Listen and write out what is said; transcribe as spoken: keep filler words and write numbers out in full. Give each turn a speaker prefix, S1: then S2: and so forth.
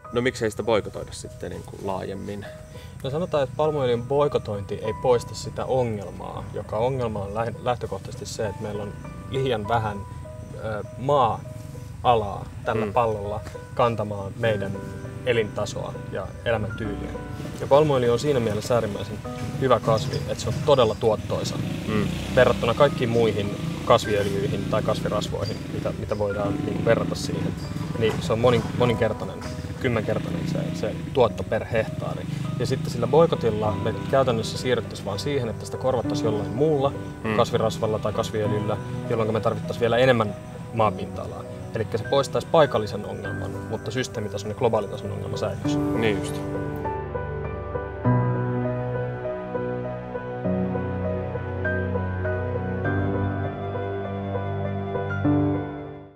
S1: No miksei sitä boikotoida sitten niin kuin laajemmin?
S2: No sanotaan, että palmuöljyn boikotointi ei poista sitä ongelmaa, joka ongelma on lähtökohtaisesti se, että meillä on liian vähän ö, maa-alaa tällä mm. pallolla kantamaan meidän elintasoa ja elämäntyyliä. Ja palmuöljy on siinä mielessä äärimmäisen hyvä kasvi, että se on todella tuottoisa mm. verrattuna kaikkiin muihin kasviöljyihin tai kasvirasvoihin, mitä, mitä voidaan niin verrata siihen. Niin se on monin, moninkertainen, kymmenkertainen se, se tuotto per hehtaari. Ja sitten sillä boikotilla me käytännössä siirryttäisiin vaan siihen, että sitä korvattaisiin jollain muulla mm. kasvirasvalla tai kasviöljyllä, jolloin me tarvittaisiin vielä enemmän maapinta-alaa. Eli se poistaisi paikallisen ongelman, mutta systeemitason ja globaalitason ongelma säilyisi.
S1: Niin just.